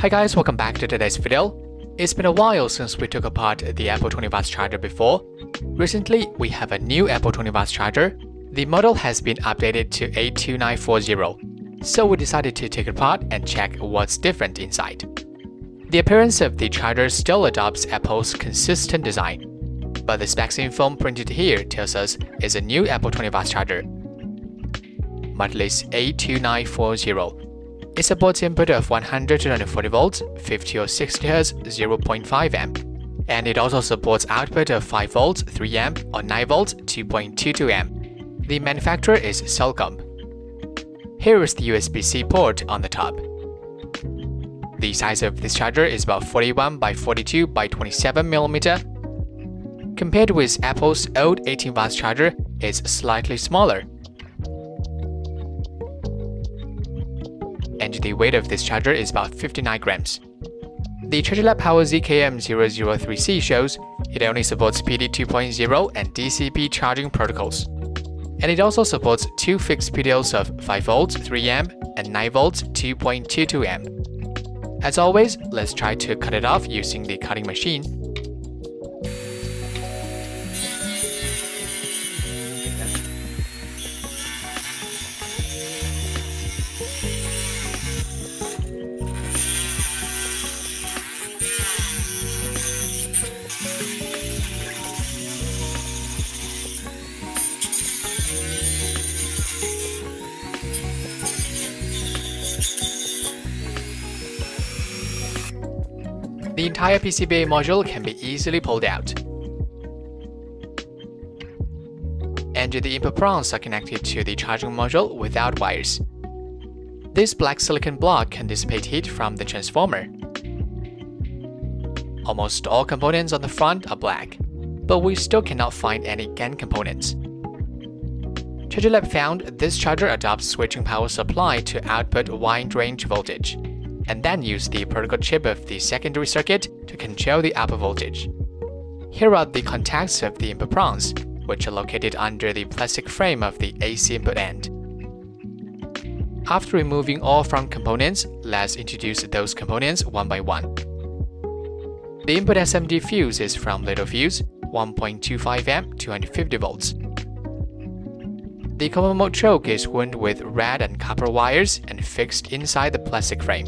Hi guys, welcome back to today's video. It's been a while since we took apart the Apple 20 watts charger before. Recently, we have a new Apple 20 watts charger. The model has been updated to A2940, so we decided to take it apart and check what's different inside. The appearance of the charger still adopts Apple's consistent design, but the specs info printed here tells us it's a new Apple 20 watts charger. Model is A2940. It supports input of 100 to 240 volts, 50 or 60 Hz, 0.5 amp, and it also supports output of 5 volts, 3 amp, or 9 volts, 2.22 amp. The manufacturer is Cellcomp. Here is the USB-C port on the top. The size of this charger is about 41 by 42 by 27 mm. Compared with Apple's old 18 watts charger, it's slightly smaller. And the weight of this charger is about 59 grams. The ChargerLab Power ZKM003C shows it only supports PD 2.0 and DCP charging protocols. And it also supports two fixed PDLs of 5 volts 3 amp and 9 volts 2.22 amp. As always, let's try to cut it off using the cutting machine. The entire PCBA module can be easily pulled out. And the input prongs are connected to the charging module without wires. This black silicon block can dissipate heat from the transformer. Almost all components on the front are black, but we still cannot find any GaN components. ChargerLab found this charger adopts switching power supply to output wide range voltage, and then use the protocol chip of the secondary circuit to control the output voltage. Here are the contacts of the input prongs, which are located under the plastic frame of the AC input end. After removing all front components, let's introduce those components one by one. The input SMD fuse is from Littelfuse, 1.25 amp, 250 volts. The common mode choke is wound with red and copper wires and fixed inside the plastic frame.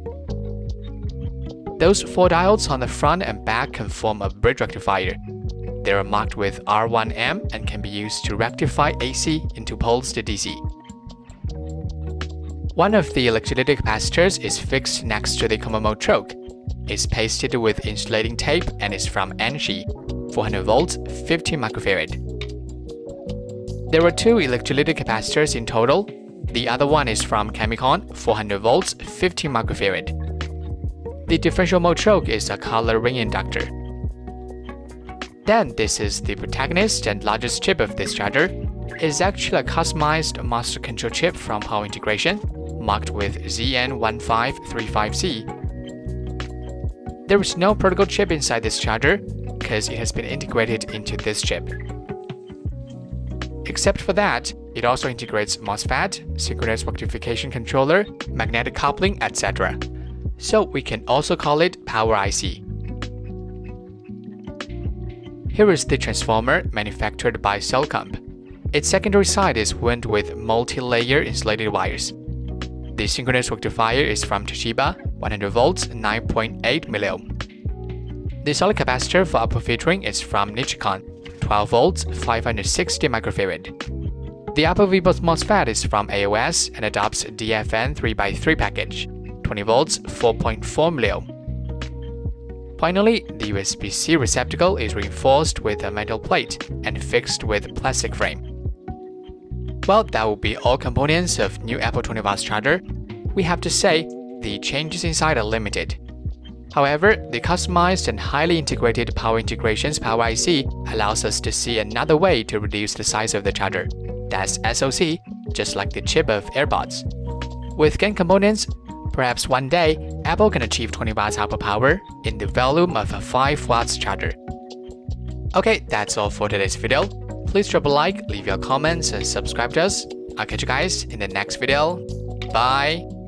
Those 4 diodes on the front and back can form a bridge rectifier. They are marked with R1M and can be used to rectify AC into poles to DC. One of the electrolytic capacitors is fixed next to the common mode choke. It's pasted with insulating tape and is from Anshi, 400 volts, 50 microfarad. There are 2 electrolytic capacitors in total. The other one is from Chemicon, 400 volts, 50 microfarad. The differential mode choke is a color ring inductor. Then this is the protagonist and largest chip of this charger. It is actually a customized master control chip from Power Integration, marked with ZN1535C. There is no protocol chip inside this charger, because it has been integrated into this chip. Except for that, it also integrates MOSFET, synchronous rectification controller, magnetic coupling, etc. So we can also call it Power IC. Here is the transformer manufactured by Cellcomp. Its secondary side is wound with multi-layer insulated wires. The synchronous rectifier is from Toshiba, 100 volts, 9.8 milliohm. The solid capacitor for output filtering is from Nichicon, 12 volts, 560 microfarad. The output VBus MOSFET is from AOS and adopts DFN 3x3 package, 20 volts, 4.4 milliohm. Finally, the USB-C receptacle is reinforced with a metal plate and fixed with plastic frame. Well, that will be all components of new Apple 20 watts charger. We have to say, the changes inside are limited. However, the customized and highly integrated Power Integrations Power IC allows us to see another way to reduce the size of the charger. That's SoC, just like the chip of AirPods. With GaN components, perhaps one day, Apple can achieve 20 watts output power in the volume of a 5 watts charger. Okay, that's all for today's video. Please drop a like, leave your comments, and subscribe to us. I'll catch you guys in the next video. Bye!